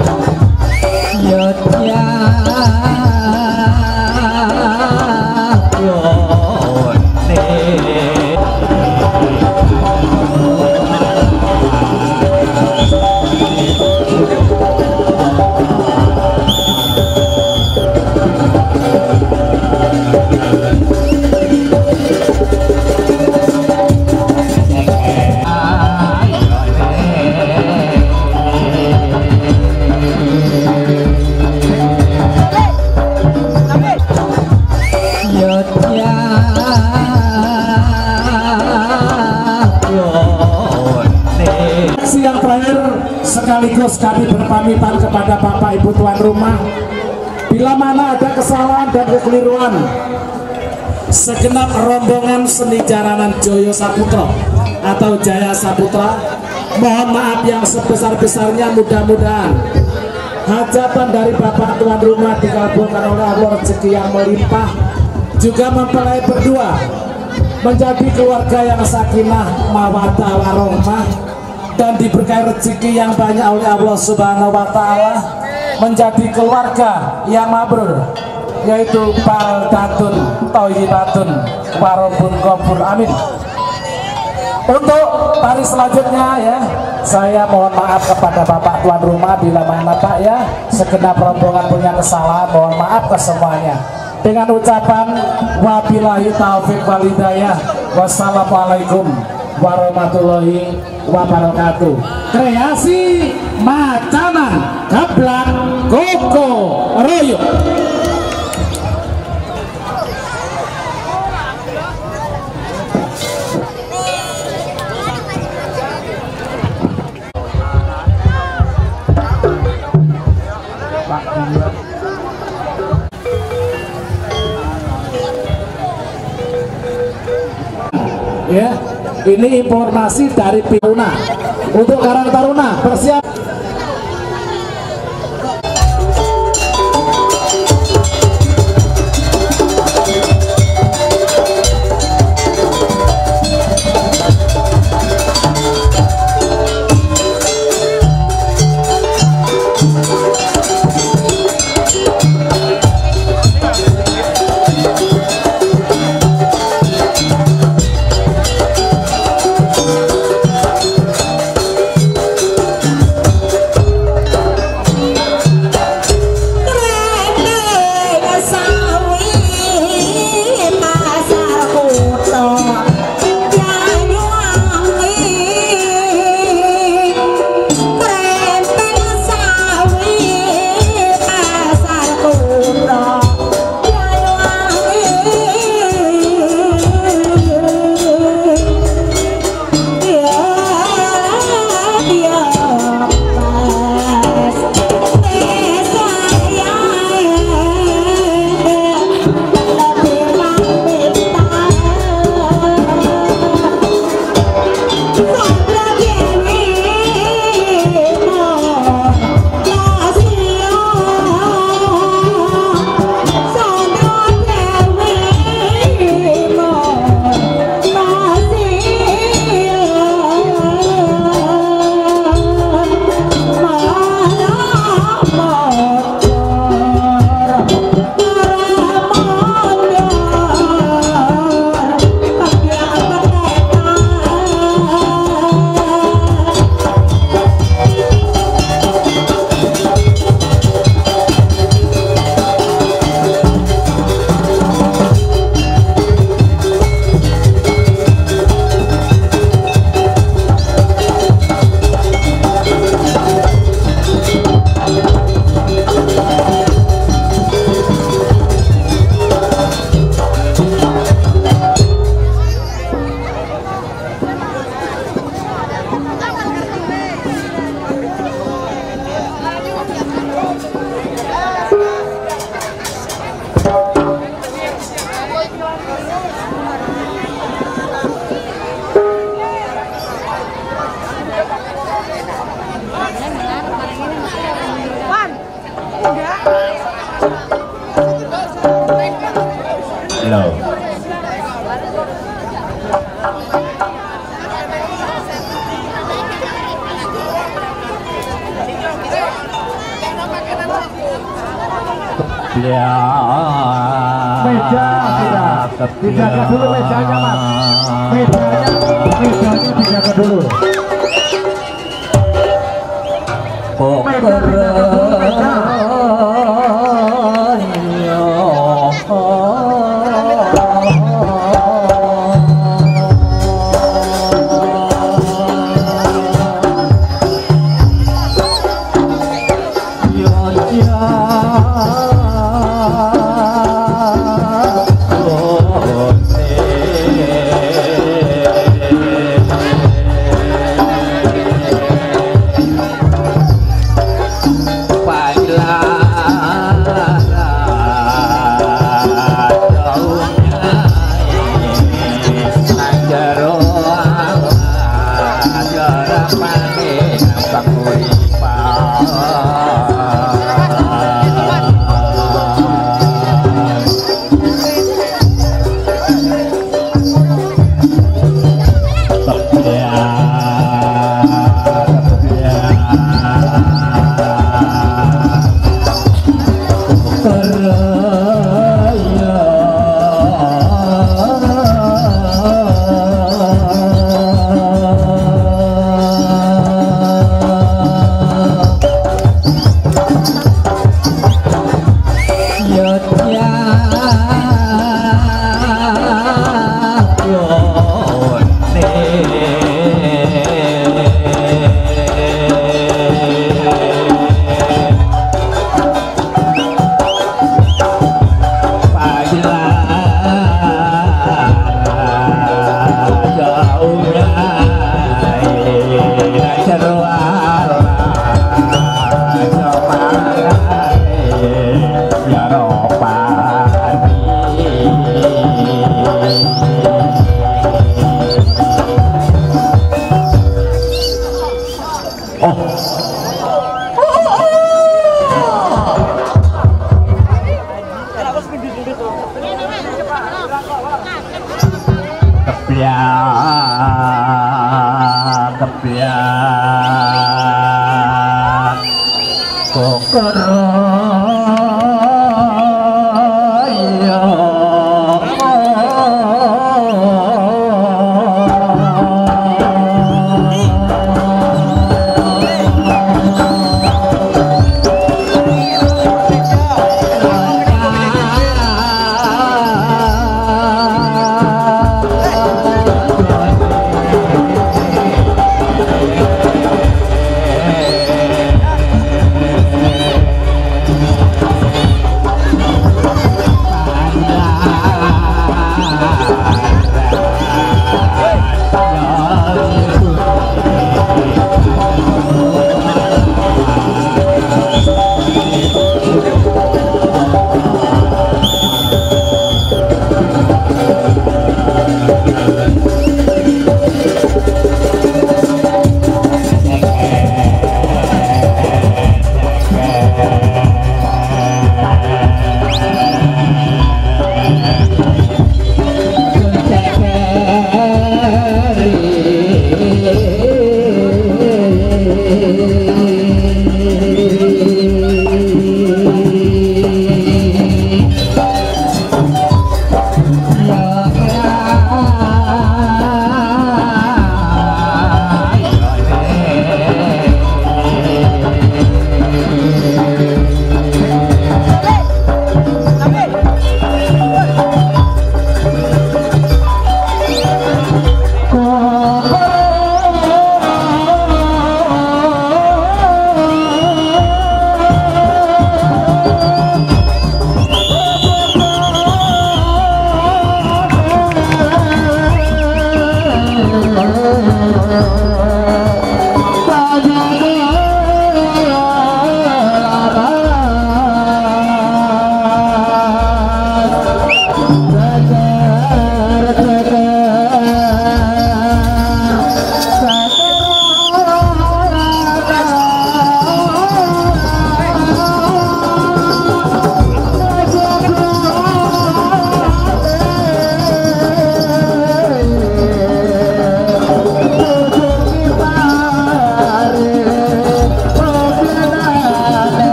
Yang terakhir sekaligus kami berpamitan kepada Bapak Ibu tuan rumah, bila mana ada kesalahan dan kekeliruan segenap rombongan seni jaranan Joyo Saputra atau Jaya Saputra, mohon maaf yang sebesar-besarnya. Mudah-mudahan hajatan dari Bapak tuan rumah dikabulkan oleh Allah, rezeki yang melimpah, juga mempelai berdua menjadi keluarga yang sakinah mawaddah warahmah, dan diberkahi rezeki yang banyak oleh Allah Subhanahu wa Ta'ala, menjadi keluarga yang mabrur, yaitu baldatun thayyibatun warabun ghafur. Amin. Untuk hari selanjutnya ya, saya mohon maaf kepada Bapak tuan rumah bila mana Pak ya segenap rombongan punya kesalahan, mohon maaf ke semuanya. Dengan ucapan wabillahi taufik wal hidayah, wassalamualaikum warahmatullahi wabarakatuh. Kreasi Macanan Gablak Koko Royo. Ya, ini informasi dari Taruna. Untuk Karang Taruna bersiap. Meja dijaga dulu mejanya mas, mejanya dijaga dulu.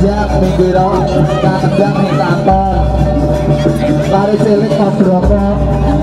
panjang pinggiro, kakendang ing kantor. Lari cilik kodroko